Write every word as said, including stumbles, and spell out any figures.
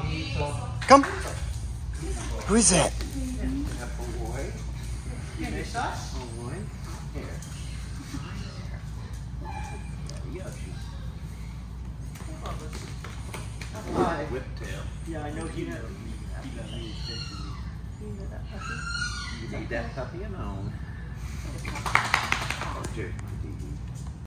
Come. Who is that? Whiptail. Yeah, I know he knows. You need that puppy alone.